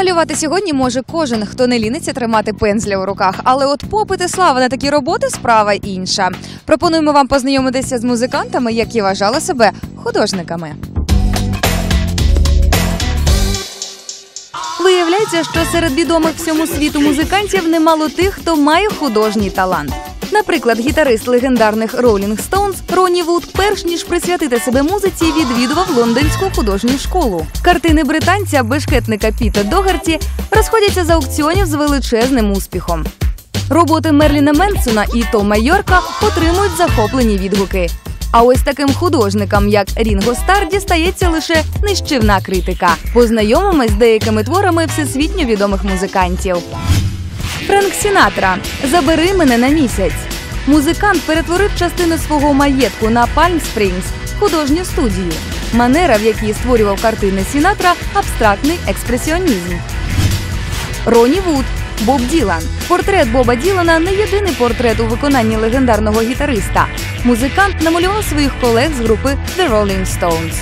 Намалювати сьогодні може кожен, хто не ліниться тримати пензля у руках. Але от попит і слава на такі роботи – справа інша. Пропонуємо вам познайомитися з музикантами, які вважали себе художниками. Виявляється, що серед відомих всьому світу музикантів немало тих, хто має художній талант. Наприклад, гітарист легендарних Rolling Stones Ронні Вуд, перш ніж присвятити себе музиці, відвідував лондонську художню школу. Картини британця-бешкетника Піта Догерті розходяться з аукціонів з величезним успіхом. Роботи Мерліна Менсона і Тома Йорка отримують захоплені відгуки. А ось таким художникам, як Рінго Стар, дістається лише нищівна критика. Познайомимось з деякими творами всесвітньо відомих музикантів. Френк Сінатра «Забери мене на місяць». Музикант перетворив частину свого маєтку на Пальм-Спрінгс – художню студію. Манера, в якій створював картини Сінатра – абстрактний експресіонізм. Ронні Вуд Боб Ділан. Портрет Боба Ділана – не єдиний портрет у виконанні легендарного гітариста. Музикант намалював своїх колег з групи The Rolling Stones.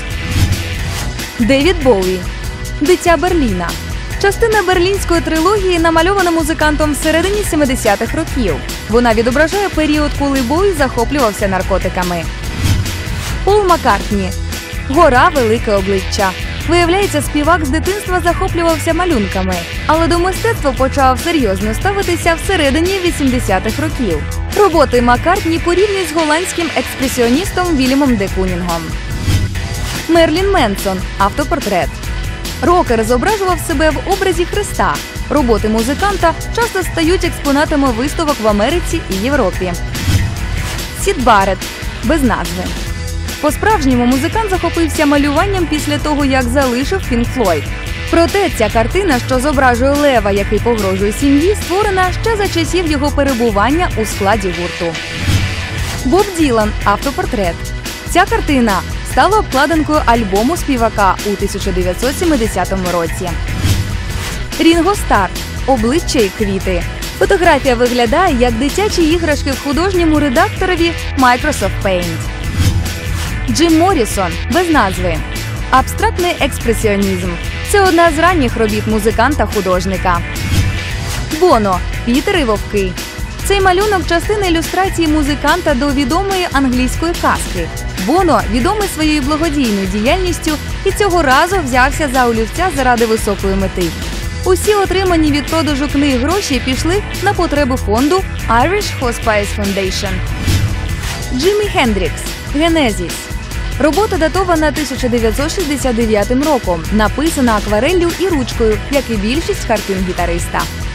Девід Боуї «Дитя Берліна». Частина берлінської трилогії намальована музикантом всередині 70-х років. Вона відображає період, коли Боуї захоплювався наркотиками. Пол Маккартні «Гора, велике обличчя». Виявляється, співак з дитинства захоплювався малюнками, але до мистецтва почав серйозно ставитися всередині 80-х років. Роботи Маккартні порівнюють з голландським експресіоністом Вільямом де Кунінгом. Мерлін Менсон автопортрет. Рокер зображував себе в образі Христа. Роботи музиканта часто стають експонатами виставок в Америці і Європі. Сід Барет без назви. По-справжньому музикант захопився малюванням після того, як залишив Пінк Флойд. Проте ця картина, що зображує лева, який погрожує сім'ї, створена ще за часів його перебування у складі гурту. Боб Ділан автопортрет. Ця картина стала обкладинкою альбому співака у 1970 році. Рінго Стар обличчя і квіти. Фотографія виглядає як дитячі іграшки в художньому редакторові Microsoft Paint. Джим Моррісон без назви. Абстрактний експресіонізм. Це одна з ранніх робіт музиканта-художника. Боно Пітер і вовки. Цей малюнок – частина ілюстрації музиканта до відомої англійської казки. Боно відомий своєю благодійною діяльністю і цього разу взявся за олівця заради високої мети. Усі отримані від продажу книг гроші пішли на потреби фонду Irish Hospice Foundation. Джимі Хендрікс «Генезіс». Робота датована 1969 роком, написана аквареллю і ручкою, як і більшість картин гітариста.